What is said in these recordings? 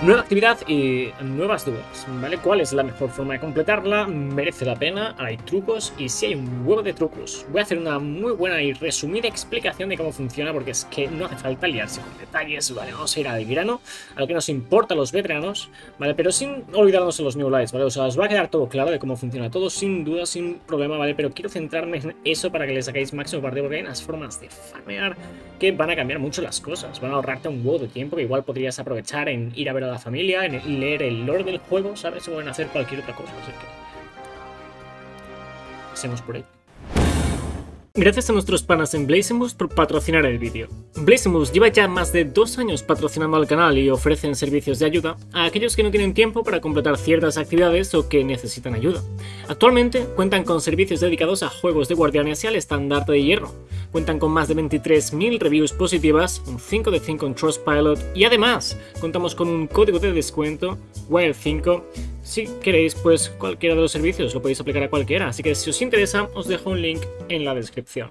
Nueva actividad y nuevas dudas, ¿vale? ¿Cuál es la mejor forma de completarla? ¿Merece la pena? ¿Hay trucos? Y si hay un huevo de trucos. Voy a hacer una muy buena y resumida explicación de cómo funciona, porque es que no hace falta liarse con detalles, ¿vale? Vamos a ir al grano, a lo que nos importa a los veteranos, ¿vale? Pero sin olvidarnos de los new lights, ¿vale? O sea, os va a quedar todo claro de cómo funciona todo, sin duda, sin problema, ¿vale? Pero quiero centrarme en eso para que le sacáis máximo partido, porque hay unas formas de farmear que van a cambiar mucho las cosas. Van a ahorrarte un huevo de tiempo que igual podrías aprovechar en ir a ver a la familia, en leer el lore del juego, ¿sabes? O en hacer cualquier otra cosa. Así que pasemos por ahí. Gracias a nuestros panas en Blazing Boost por patrocinar el vídeo. Blazing Boost lleva ya más de 2 años patrocinando al canal y ofrecen servicios de ayuda a aquellos que no tienen tiempo para completar ciertas actividades o que necesitan ayuda. Actualmente cuentan con servicios dedicados a juegos de guardianes y al estandarte de hierro. Cuentan con más de 23.000 reviews positivas, un 5 de 5 en Trustpilot y además contamos con un código de descuento, WILD5. Si queréis, pues cualquiera de los servicios lo podéis aplicar a cualquiera, así que si os interesa os dejo un link en la descripción.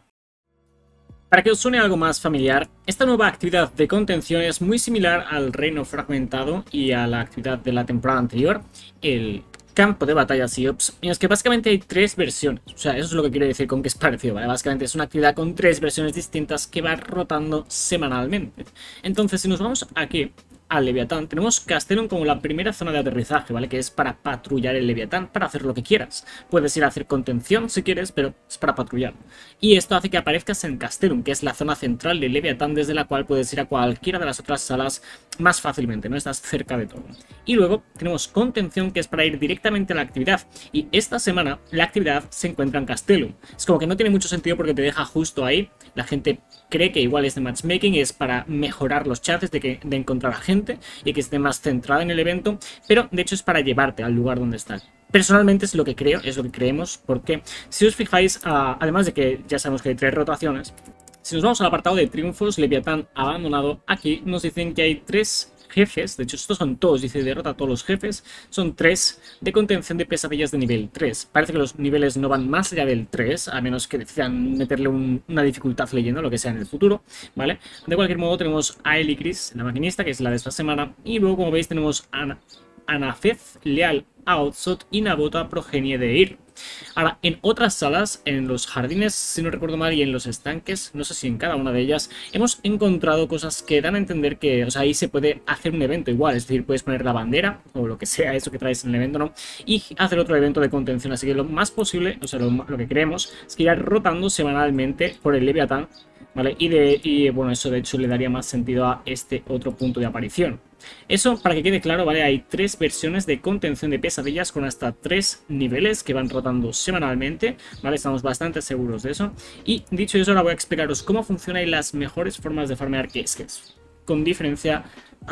Para que os suene algo más familiar, esta nueva actividad de contención es muy similar al Reino Fragmentado y a la actividad de la temporada anterior, el Campo de Batalla SEOPS, en los que básicamente hay 3 versiones. O sea, eso es lo que quiero decir con que es parecido, ¿vale? Básicamente es una actividad con 3 versiones distintas que va rotando semanalmente. Entonces, si nos vamos aquí al Leviatán, tenemos Castellum como la primera zona de aterrizaje, ¿vale? Que es para patrullar el Leviatán, para hacer lo que quieras. Puedes ir a hacer contención si quieres, pero es para patrullar. Y esto hace que aparezcas en Castellum, que es la zona central del Leviatán, desde la cual puedes ir a cualquiera de las otras salas más fácilmente, ¿no? Estás cerca de todo. Y luego tenemos contención, que es para ir directamente a la actividad. Y esta semana la actividad se encuentra en Castellum. Es como que no tiene mucho sentido porque te deja justo ahí. La gente cree que igual es de matchmaking, es para mejorar los chances de encontrar a gente y que esté más centrada en el evento, pero de hecho es para llevarte al lugar donde está. Personalmente es lo que creo, es lo que creemos, porque si os fijáis, además de que ya sabemos que hay 3 rotaciones, si nos vamos al apartado de triunfos, Leviatán abandonado, aquí nos dicen que hay 3 jefes, de hecho estos son todos, dice derrota a todos los jefes, son 3 de contención de pesadillas de nivel 3. Parece que los niveles no van más allá del 3, a menos que decidan meterle una dificultad leyendo, lo que sea en el futuro, ¿vale? De cualquier modo tenemos a Elicris, la maquinista, que es la de esta semana, y luego como veis tenemos a Anafez, Leal, Outsot y Nabota, progenie de Ir. Ahora, en otras salas, en los jardines, si no recuerdo mal, y en los estanques, no sé si en cada una de ellas, hemos encontrado cosas que dan a entender que, o sea, ahí se puede hacer un evento igual, es decir, puedes poner la bandera, o lo que sea eso que traes en el evento, ¿no? Y hacer otro evento de contención, así que lo más posible, o sea, lo que queremos es que ir rotando semanalmente por el Leviatán, ¿vale? Y bueno, eso de hecho le daría más sentido a este otro punto de aparición. Eso, para que quede claro, ¿vale? Hay 3 versiones de contención de pesadillas con hasta 3 niveles que van rotando semanalmente, ¿vale? Estamos bastante seguros de eso. Y dicho eso, ahora voy a explicaros cómo funciona y las mejores formas de farmear, que es con diferencia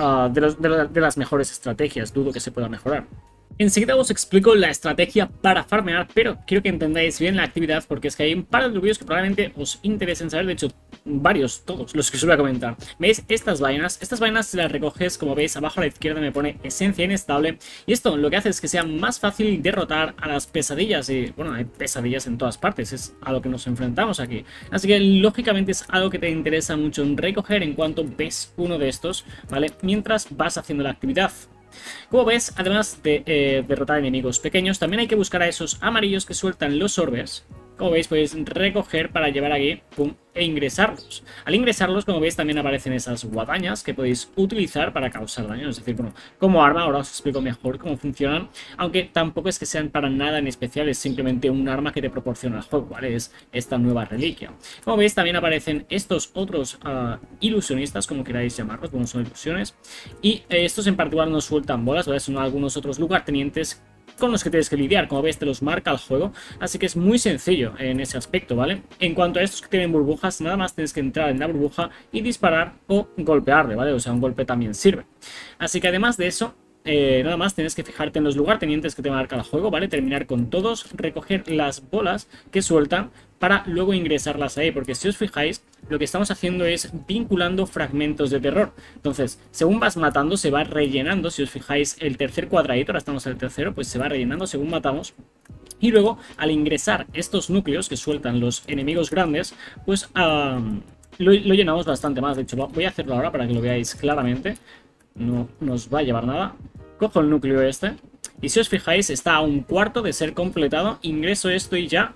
de las mejores estrategias. Dudo que se pueda mejorar. Enseguida os explico la estrategia para farmear, pero quiero que entendáis bien la actividad porque es que hay un par de vídeos que probablemente os interesen saber, de hecho varios, todos los que os voy a comentar. ¿Veis estas vainas? Estas vainas si las recoges, como veis abajo a la izquierda me pone esencia inestable y esto lo que hace es que sea más fácil derrotar a las pesadillas y bueno, hay pesadillas en todas partes, es a lo que nos enfrentamos aquí. Así que lógicamente es algo que te interesa mucho recoger en cuanto ves uno de estos, ¿vale? Mientras vas haciendo la actividad. Como ves, además de derrotar enemigos pequeños, también hay que buscar a esos amarillos que sueltan los orbes. Como veis, podéis recoger para llevar aquí, pum, e ingresarlos. Al ingresarlos, como veis, también aparecen esas guadañas que podéis utilizar para causar daño. Es decir, bueno, como arma, ahora os explico mejor cómo funcionan. Aunque tampoco es que sean para nada en especial, es simplemente un arma que te proporciona el juego, ¿vale? Es esta nueva reliquia. Como veis, también aparecen estos otros ilusionistas, como queráis llamarlos, bueno, son ilusiones. Y estos en particular no sueltan bolas, ¿vale? Son algunos otros lugartenientes con los que tienes que lidiar. Como ves, te los marca el juego, así que es muy sencillo en ese aspecto, ¿vale? En cuanto a estos que tienen burbujas, nada más tienes que entrar en la burbuja y disparar o golpearle, ¿vale? O sea, un golpe también sirve. Así que además de eso, nada más tienes que fijarte en los lugartenientes que te marca el juego, ¿vale? Terminar con todos, recoger las bolas que sueltan para luego ingresarlas ahí, porque si os fijáis, lo que estamos haciendo es vinculando fragmentos de terror. Entonces, según vas matando, se va rellenando. Si os fijáis, el tercer cuadradito, ahora estamos en el tercero, pues se va rellenando según matamos. Y luego, al ingresar estos núcleos que sueltan los enemigos grandes, pues lo llenamos bastante más. De hecho, voy a hacerlo ahora para que lo veáis claramente. no nos va a llevar nada. Cojo el núcleo este. Y si os fijáis, está a un cuarto de ser completado. Ingreso esto y ya.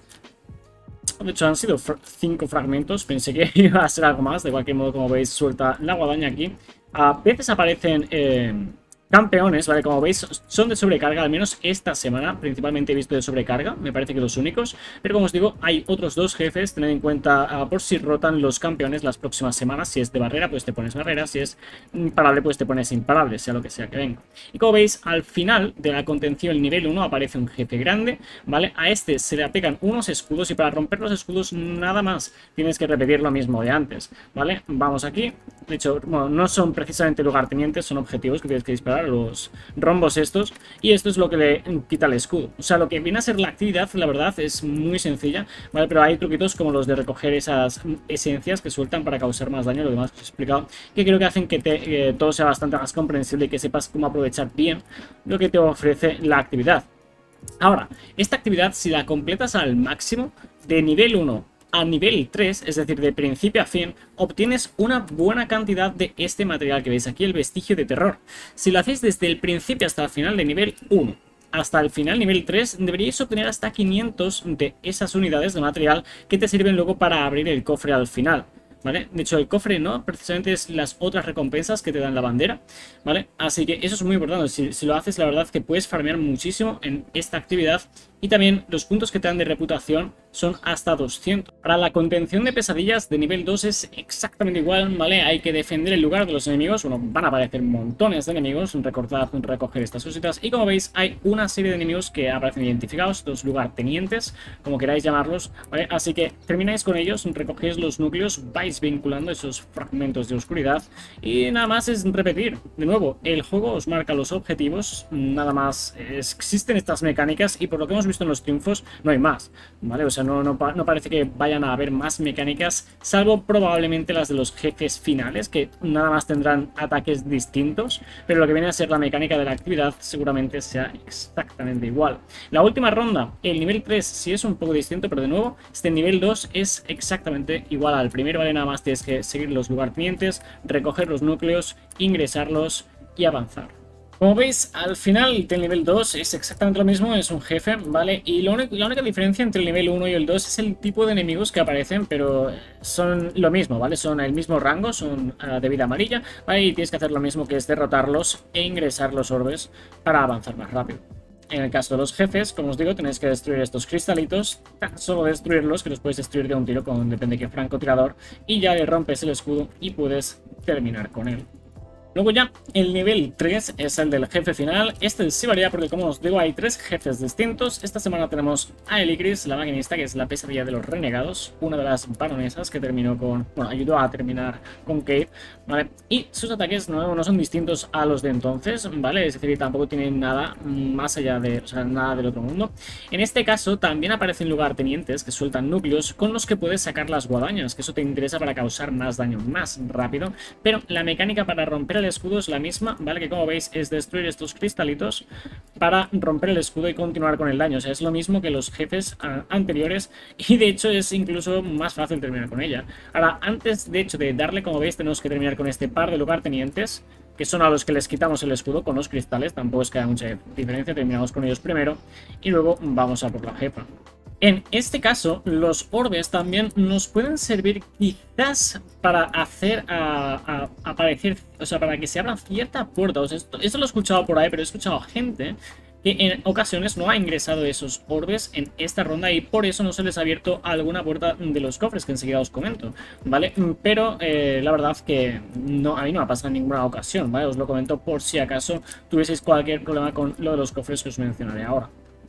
De hecho, han sido 5 fragmentos. Pensé que iba a ser algo más. De cualquier modo, como veis, suelta la guadaña aquí. A veces aparecen campeones, ¿vale? Como veis, son de sobrecarga, al menos esta semana. Principalmente he visto de sobrecarga, me parece que los únicos. Pero como os digo, hay otros 2 jefes. Tened en cuenta por si rotan los campeones las próximas semanas. Si es de barrera, pues te pones barrera. Si es imparable, pues te pones imparable, sea lo que sea que venga. Y como veis, al final de la contención nivel 1 aparece un jefe grande, ¿vale? A este se le aplican unos escudos y para romper los escudos nada más tienes que repetir lo mismo de antes, ¿vale? Vamos aquí. De hecho, bueno, no son precisamente lugartenientes, son objetivos que tienes que disparar, los rombos estos. Y esto es lo que le quita el escudo. O sea, lo que viene a ser la actividad, la verdad, es muy sencilla, ¿vale? Pero hay truquitos como los de recoger esas esencias que sueltan para causar más daño, lo demás que os he explicado, que creo que hacen que todo sea bastante más comprensible y que sepas cómo aprovechar bien lo que te ofrece la actividad. Ahora, esta actividad, si la completas al máximo, de nivel 1 a nivel 3, es decir, de principio a fin, obtienes una buena cantidad de este material que veis aquí, el vestigio de terror. Si lo hacéis desde el principio hasta el final de nivel 1 hasta el final nivel 3, deberíais obtener hasta 500 de esas unidades de material que te sirven luego para abrir el cofre al final, ¿vale? De hecho, el cofre no, precisamente es las otras recompensas que te dan la bandera, ¿vale? Así que eso es muy importante. Si lo haces, la verdad que puedes farmear muchísimo en esta actividad. Y también los puntos que te dan de reputación son hasta 200. Para la contención de pesadillas de nivel 2 es exactamente igual, ¿vale? Hay que defender el lugar de los enemigos. Bueno, van a aparecer montones de enemigos. Recordad recoger estas cositas. Y como veis, hay una serie de enemigos que aparecen identificados, los lugartenientes, como queráis llamarlos, ¿vale? Así que termináis con ellos, recogéis los núcleos, vais vinculando esos fragmentos de oscuridad. Y nada más es repetir. De nuevo, el juego os marca los objetivos. Nada más existen estas mecánicas y por lo que hemos visto en los triunfos no hay más, ¿vale? O sea, no parece que vayan a haber más mecánicas, salvo probablemente las de los jefes finales, que nada más tendrán ataques distintos, pero lo que viene a ser la mecánica de la actividad seguramente sea exactamente igual. La última ronda, el nivel 3 sí es un poco distinto, pero de nuevo, este nivel 2 es exactamente igual al primero, ¿vale? Nada más tienes que seguir los lugartenientes, recoger los núcleos, ingresarlos y avanzar. Como veis, al final del nivel 2 es exactamente lo mismo, es un jefe, ¿vale? Y la única diferencia entre el nivel 1 y el 2 es el tipo de enemigos que aparecen, pero son lo mismo, ¿vale? Son el mismo rango, son de vida amarilla, ¿vale? Y tienes que hacer lo mismo, que es derrotarlos e ingresar los orbes para avanzar más rápido. En el caso de los jefes, como os digo, tenéis que destruir estos cristalitos, tan solo destruirlos, que los puedes destruir de un tiro con depende de qué francotirador, y ya le rompes el escudo y puedes terminar con él. Luego ya el nivel 3 es el del jefe final. Este sí varía porque, como os digo, hay 3 jefes distintos. Esta semana tenemos a Eligris, la maquinista, que es la pesadilla de los renegados, una de las baronesas que terminó con... bueno, ayudó a terminar con Kate, ¿vale? Y sus ataques no son distintos a los de entonces, ¿vale? Es decir, tampoco tienen nada más allá de... o sea, nada del otro mundo. En este caso también aparecen lugartenientes que sueltan núcleos con los que puedes sacar las guadañas, que eso te interesa para causar más daño más rápido, pero la mecánica para romper el escudo es la misma, ¿vale? Que como veis es destruir estos cristalitos para romper el escudo y continuar con el daño. O sea, es lo mismo que los jefes anteriores y de hecho es incluso más fácil terminar con ella. Ahora, antes de hecho de darle, como veis, tenemos que terminar con este par de lugartenientes, que son a los que les quitamos el escudo con los cristales. Tampoco es que haya mucha diferencia, terminamos con ellos primero y luego vamos a por la jefa. En este caso, los orbes también nos pueden servir quizás para hacer aparecer, o sea, para que se abran cierta puerta. O sea, esto lo he escuchado por ahí, pero he escuchado gente que en ocasiones no ha ingresado esos orbes en esta ronda y por eso no se les ha abierto alguna puerta de los cofres que enseguida os comento, ¿vale? Pero la verdad que no, a mí no me ha pasado en ninguna ocasión, ¿vale? Os lo comento por si acaso tuvieseis cualquier problema con lo de los cofres que os mencionaré ahora.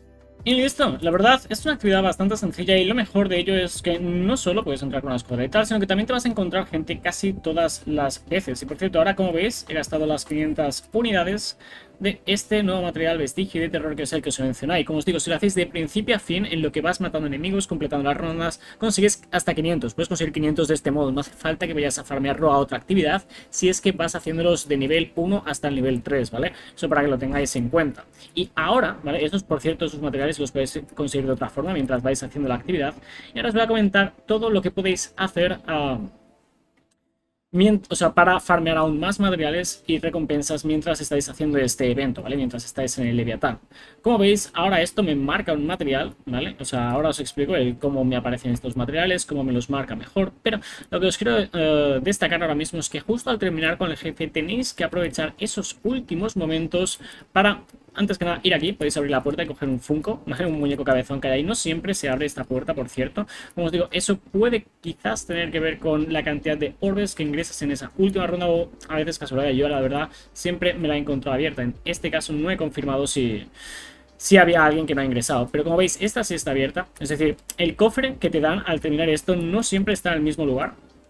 Y listo, la verdad es una actividad bastante sencilla y lo mejor de ello es que no solo puedes entrar con una escuadra y tal, sino que también te vas a encontrar gente casi todas las veces. Y por cierto, ahora como veis, he gastado las 500 unidades de este nuevo material vestigio de terror, que es el que os he mencionado. Y como os digo, si lo hacéis de principio a fin, en lo que vas matando enemigos, completando las rondas, consigues hasta 500. Puedes conseguir 500 de este modo, no hace falta que vayas a farmearlo a otra actividad, si es que vas haciéndolos de nivel 1 hasta el nivel 3, ¿vale? Eso para que lo tengáis en cuenta. Y ahora, ¿vale? Estos, por cierto, esos materiales los podéis conseguir de otra forma mientras vais haciendo la actividad. Y ahora os voy a comentar todo lo que podéis hacer o sea, para farmear aún más materiales y recompensas mientras estáis haciendo este evento, ¿vale? Mientras estáis en el Leviatán. Como veis, ahora esto me marca un material, ¿vale? O sea, ahora os explico cómo me aparecen estos materiales, cómo me los marca mejor. Pero lo que os quiero destacar ahora mismo es que justo al terminar con el jefe tenéis que aprovechar esos últimos momentos para... Antes que nada, ir aquí, podéis abrir la puerta y coger un Funko, ¿vale? Un muñeco cabezón que hay ahí. No siempre se abre esta puerta, por cierto. Como os digo, eso puede quizás tener que ver con la cantidad de orbes que ingresas en esa última ronda o a veces casualidad. Yo, la verdad, siempre me la he encontrado abierta. En este caso no he confirmado si había alguien que no ha ingresado. Pero como veis, esta sí está abierta. Es decir, el cofre que te dan al terminar esto no siempre está en el mismo lugar,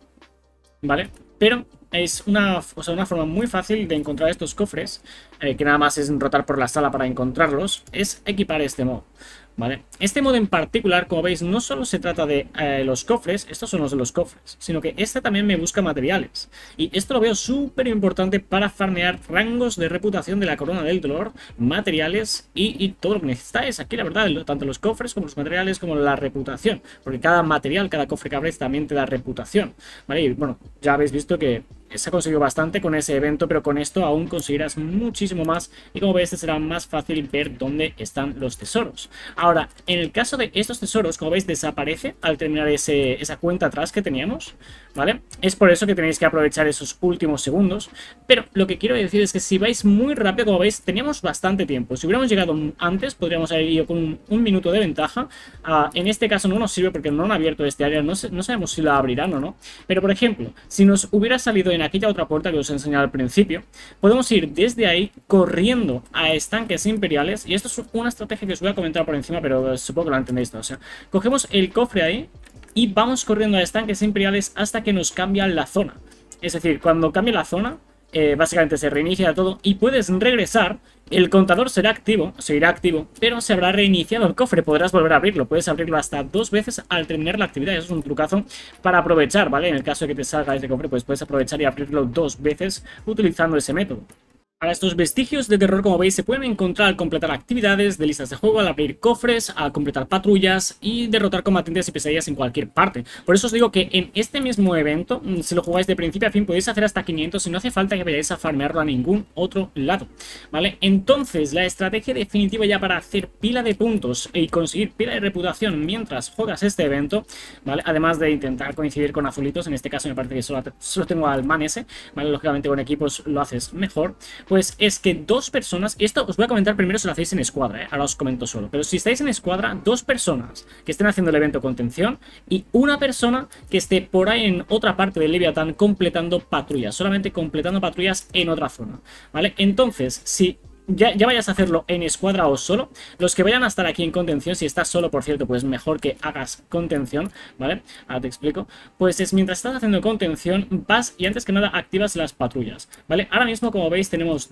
¿vale? Pero es una forma muy fácil de encontrar estos cofres, que nada más es rotar por la sala para encontrarlos, es equipar este modo, ¿vale? Este modo en particular, como veis, no solo se trata de los cofres, estos son los de los cofres, sino que este también me busca materiales. Y esto lo veo súper importante para farmear rangos de reputación de la Corona del Dolor, materiales y todo lo que necesitáis. Aquí la verdad, tanto los cofres como los materiales como la reputación, porque cada material, cada cofre que abres también te da reputación, ¿vale? Y bueno, ya habéis visto que se ha conseguido bastante con ese evento, pero con esto aún conseguirás muchísimo más y como veis será más fácil ver dónde están los tesoros. Ahora, en el caso de estos tesoros, como veis, desaparece al terminar esa cuenta atrás que teníamos, ¿vale? Es por eso que tenéis que aprovechar esos últimos segundos, pero lo que quiero decir es que si vais muy rápido, como veis, teníamos bastante tiempo. Si hubiéramos llegado antes, podríamos haber ido con un minuto de ventaja. En este caso no nos sirve porque no han abierto este área, no sabemos si la abrirán o no, pero por ejemplo, si nos hubiera salido en aquella otra puerta que os he enseñado al principio, podemos ir desde ahí corriendo a estanques imperiales, y esto es una estrategia que os voy a comentar por encima, pero supongo que lo entendéis todo. O sea, cogemos el cofre ahí y vamos corriendo a estanques imperiales hasta que nos cambia la zona. Es decir, cuando cambie la zona, básicamente se reinicia todo y puedes regresar. El contador seguirá activo, pero se habrá reiniciado el cofre. Podrás volver a abrirlo. Puedes abrirlo hasta 2 veces al terminar la actividad. Eso es un trucazo para aprovechar, ¿vale? En el caso de que te salga este cofre, pues puedes aprovechar y abrirlo 2 veces utilizando ese método. Ahora, estos vestigios de terror, como veis, se pueden encontrar al completar actividades de listas de juego, al abrir cofres, al completar patrullas y derrotar combatientes y pesadillas en cualquier parte. Por eso os digo que en este mismo evento, si lo jugáis de principio a fin, podéis hacer hasta 500 y no hace falta que vayáis a farmearlo a ningún otro lado, ¿vale? Entonces, la estrategia definitiva ya para hacer pila de puntos y conseguir pila de reputación mientras juegas este evento, ¿vale? Además de intentar coincidir con azulitos, en este caso me parece que solo tengo al man ese, ¿vale? Lógicamente con equipos lo haces mejor. Pues es que 2 personas, esto os voy a comentar primero si lo hacéis en escuadra, ahora os comento solo, pero si estáis en escuadra, 2 personas que estén haciendo el evento contención y una persona que esté por ahí en otra parte del Leviatán completando patrullas, solamente completando patrullas en otra zona, ¿vale? Entonces, si ya vayas a hacerlo en escuadra o solo, los que vayan a estar aquí en contención, si estás solo, por cierto, pues mejor que hagas contención, ¿vale? Ahora te explico. Pues es mientras estás haciendo contención, vas y antes que nada activas las patrullas, ¿vale? Ahora mismo, como veis, tenemos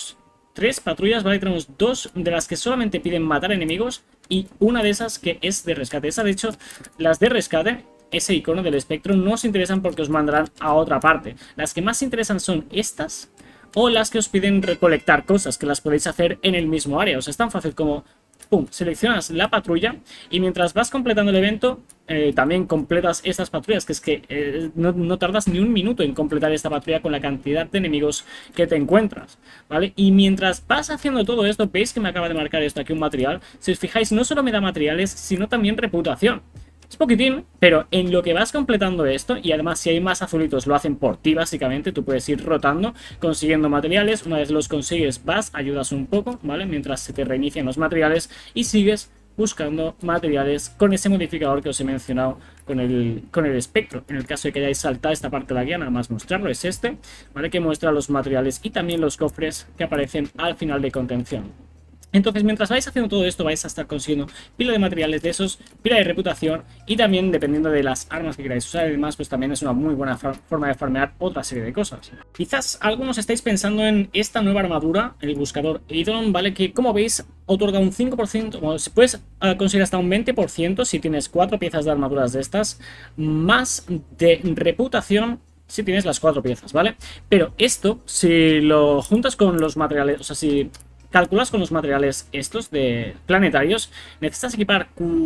3 patrullas, ¿vale? Tenemos 2 de las que solamente piden matar enemigos y una de esas que es de rescate. Esa, de hecho, las de rescate, ese icono del espectro, no os interesan porque os mandarán a otra parte. Las que más interesan son estas o las que os piden recolectar cosas, que las podéis hacer en el mismo área. O sea, es tan fácil como, pum, seleccionas la patrulla y mientras vas completando el evento, también completas estas patrullas, que es que no tardas ni un minuto en completar esta patrulla con la cantidad de enemigos que te encuentras, ¿vale? Y mientras vas haciendo todo esto, veis que me acaba de marcar esto aquí un material. Si os fijáis, no solo me da materiales, sino también reputación. Es poquitín, pero en lo que vas completando esto, y además si hay más azulitos lo hacen por ti básicamente, tú puedes ir rotando, consiguiendo materiales, una vez los consigues vas, ayudas un poco, ¿vale? Mientras se te reinician los materiales y sigues buscando materiales con ese modificador que os he mencionado con el espectro. En el caso de que hayáis saltado esta parte de la guía, nada más mostrarlo, es este, ¿vale? Que muestra los materiales y también los cofres que aparecen al final de contención. Entonces, mientras vais haciendo todo esto, vais a estar consiguiendo pila de materiales de esos, pila de reputación y también, dependiendo de las armas que queráis usar y demás, pues también es una muy buena forma de farmear otra serie de cosas. Quizás algunos estáis pensando en esta nueva armadura, el buscador Eidolon, ¿vale? Que, como veis, otorga un 5%, bueno, se puedes conseguir hasta un 20% si tienes 4 piezas de armaduras de estas, más de reputación si tienes las 4 piezas, ¿vale? Pero esto, si lo juntas con los materiales, o sea, si calculas con los materiales estos de planetarios, necesitas equipar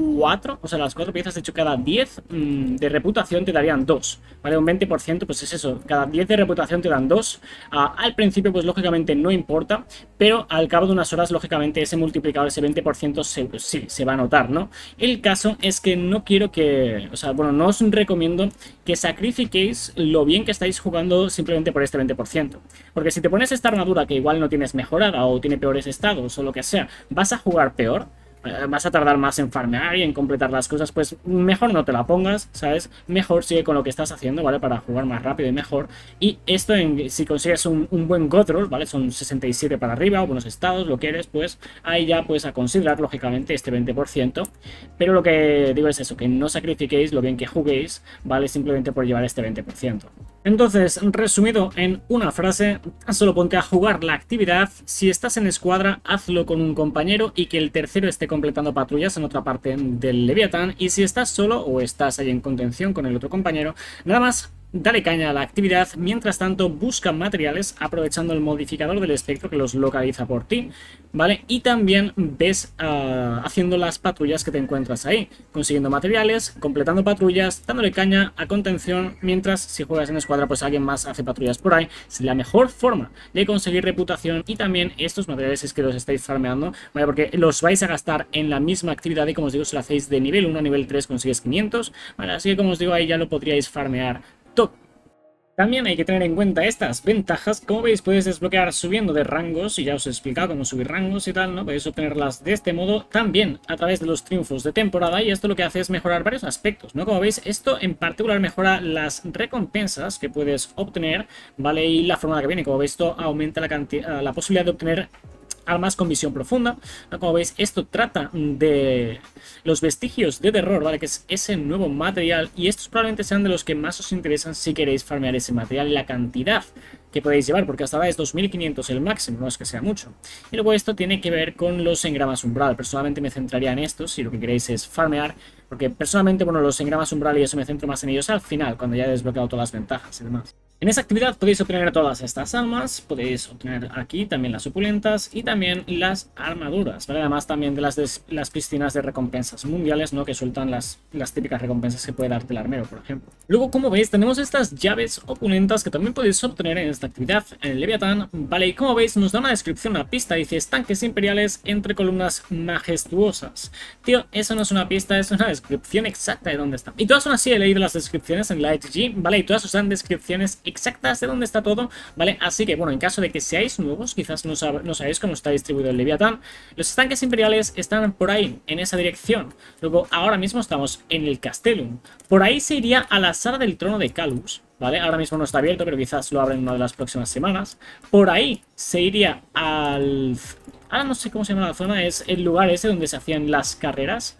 4, o sea, las 4 piezas, de hecho, cada 10 de reputación te darían 2, ¿vale? Un 20%, pues es eso, cada 10 de reputación te dan 2. Al principio, pues lógicamente no importa, pero al cabo de unas horas, lógicamente, ese multiplicador, ese 20%, pues, sí, se va a notar, ¿no? El caso es que no quiero que, o sea, bueno, no os recomiendo que sacrifiquéis lo bien que estáis jugando simplemente por este 20%. Porque si te pones esta armadura que igual no tienes mejorada o tiene peores estados o lo que sea, vas a jugar peor, vas a tardar más en farmear y en completar las cosas, pues mejor no te la pongas, ¿sabes? Mejor sigue con lo que estás haciendo, ¿vale? Para jugar más rápido y mejor. Y esto, si consigues un buen god roll, ¿vale? Son 67 para arriba, o buenos estados, lo que eres, pues ahí ya puedes a considerar, lógicamente, este 20%. Pero lo que digo es eso, que no sacrifiquéis lo bien que juguéis, ¿vale? Simplemente por llevar este 20%. Entonces, resumido en una frase, solo ponte a jugar la actividad. Si estás en escuadra, hazlo con un compañero y que el tercero esté completando patrullas en otra parte del Leviatán. Y si estás solo o estás ahí en contención con el otro compañero, nada más dale caña a la actividad. Mientras tanto, busca materiales aprovechando el modificador del espectro que los localiza por ti, ¿vale? Y también ves haciendo las patrullas que te encuentras ahí, consiguiendo materiales, completando patrullas, dándole caña a contención, mientras si juegas en escuadra, pues alguien más hace patrullas por ahí. Es la mejor forma de conseguir reputación y también estos materiales es que los estáis farmeando, ¿vale? Porque los vais a gastar en la misma actividad y como os digo, si lo hacéis de nivel 1 a nivel 3 consigues 500, ¿vale? Así que como os digo, ahí ya lo podríais farmear todo. También hay que tener en cuenta estas ventajas. Como veis, puedes desbloquear subiendo de rangos, y ya os he explicado cómo subir rangos y tal, ¿no? Podéis obtenerlas de este modo, también a través de los triunfos de temporada, y esto lo que hace es mejorar varios aspectos, ¿no? Como veis, esto en particular mejora las recompensas que puedes obtener, ¿vale? Y la forma en la que viene, como veis, esto aumenta la posibilidad de obtener armas con visión profunda, ¿no? Como veis, esto trata de los vestigios de terror, ¿vale? Que es ese nuevo material, y estos probablemente sean de los que más os interesan si queréis farmear ese material y la cantidad que podéis llevar, porque hasta ahora es 2500 el máximo, no es que sea mucho. Y luego esto tiene que ver con los engramas umbral. Personalmente me centraría en estos si lo que queréis es farmear, porque personalmente, bueno, los engramas umbral y eso me centro más en ellos al final, cuando ya he desbloqueado todas las ventajas y demás. En esa actividad podéis obtener todas estas armas, podéis obtener aquí también las opulentas y también las armaduras, ¿vale? Además también de las piscinas de recompensas mundiales, ¿no? Que sueltan las típicas recompensas que puede darte el armero, por ejemplo. Luego, como veis, tenemos estas llaves opulentas que también podéis obtener en esta actividad en el Leviatán, ¿vale? Y como veis, nos da una descripción, una pista, dice estanques imperiales entre columnas majestuosas. Tío, eso no es una pista, es una descripción exacta de dónde está. Y todas son así, he leído las descripciones en la HG, ¿vale? Y todas os dan descripciones exactas de dónde está todo, ¿vale? Así que, bueno, en caso de que seáis nuevos, quizás no sabéis cómo está distribuido el Leviatán, los estanques imperiales están por ahí, en esa dirección. Luego, ahora mismo estamos en el Castellum. Por ahí se iría a la sala del trono de Calus, ¿vale? Ahora mismo no está abierto, pero quizás lo abren en una de las próximas semanas. Por ahí se iría al... ahora no sé cómo se llama la zona, es el lugar ese donde se hacían las carreras.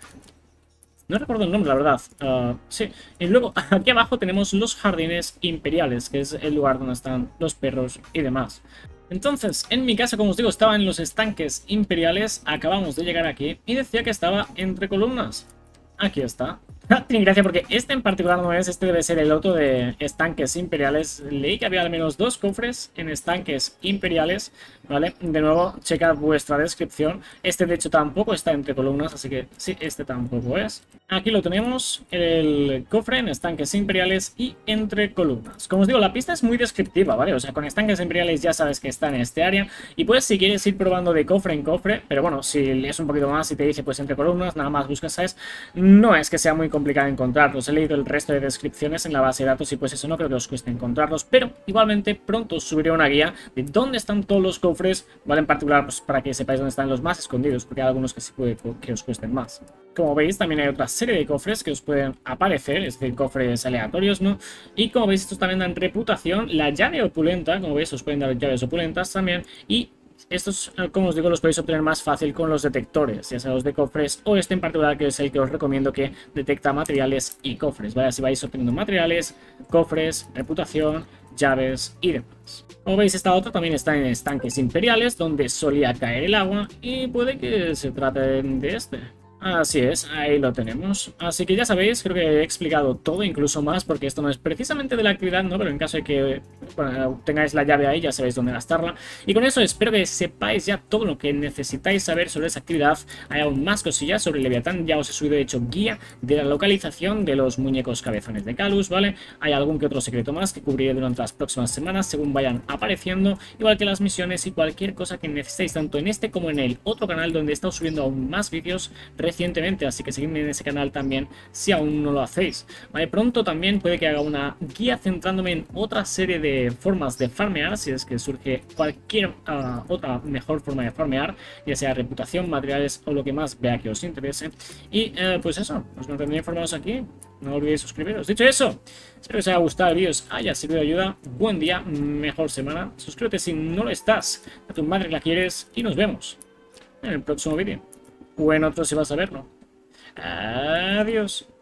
No recuerdo el nombre, la verdad. Sí. Y luego, aquí abajo tenemos los jardines imperiales, que es el lugar donde están los perros y demás. Entonces, en mi caso, como os digo, estaba en los estanques imperiales. Acabamos de llegar aquí y decía que estaba entre columnas. Aquí está. Tiene gracia porque este en particular no es, este debe ser el otro de estanques imperiales. Leí que había al menos 2 cofres en estanques imperiales, ¿vale? De nuevo, checad vuestra descripción. Este de hecho tampoco está entre columnas, así que sí, este tampoco es. Aquí lo tenemos, el cofre en estanques imperiales y entre columnas. Como os digo, la pista es muy descriptiva, ¿vale? O sea, con estanques imperiales ya sabes que está en este área. Y pues si quieres ir probando de cofre en cofre, pero bueno, si lees un poquito más y te dice pues entre columnas, nada más buscas, ¿sabes? No es que sea muy complicado encontrarlos. He leído el resto de descripciones en la base de datos y pues eso no creo que os cueste encontrarlos, pero igualmente pronto subiré una guía de dónde están todos los cofres, ¿vale? En particular pues para que sepáis dónde están los más escondidos, porque hay algunos que sí puede que os cuesten más. Como veis, también hay otra serie de cofres que os pueden aparecer, es decir, cofres aleatorios, ¿no? Y como veis, estos también dan reputación. La llave opulenta, como veis, os pueden dar llaves opulentas también. Y estos, como os digo, los podéis obtener más fácil con los detectores, ya sea los de cofres o este en particular, que es el que os recomiendo, que detecta materiales y cofres, ¿vale? Así vais obteniendo materiales, cofres, reputación, llaves y demás. Como veis, esta otra también está en estanques imperiales, donde solía caer el agua, y puede que se trate de este. Así es, ahí lo tenemos. Así que ya sabéis, creo que he explicado todo, incluso más, porque esto no es precisamente de la actividad, ¿no? Pero en caso de que bueno, tengáis la llave ahí, ya sabéis dónde gastarla. Y con eso espero que sepáis ya todo lo que necesitáis saber sobre esa actividad. Hay aún más cosillas sobre el Leviatán, ya os he subido de hecho guía de la localización de los muñecos cabezones de Calus, ¿vale? Hay algún que otro secreto más que cubriré durante las próximas semanas según vayan apareciendo, igual que las misiones y cualquier cosa que necesitéis tanto en este como en el otro canal donde he estado subiendo aún más vídeos recientemente, así que seguidme en ese canal también si aún no lo hacéis. Vale, pronto también puede que haga una guía centrándome en otra serie de formas de farmear, si es que surge cualquier otra mejor forma de farmear, ya sea reputación, materiales o lo que más vea que os interese. Y pues eso, os mantendré informados aquí. No olvidéis suscribiros. Dicho eso, espero que os haya gustado el vídeo, os haya servido de ayuda. Buen día, mejor semana. Suscríbete si no lo estás, a tu madre la quieres y nos vemos en el próximo vídeo. O en otro si vas a verlo. Adiós.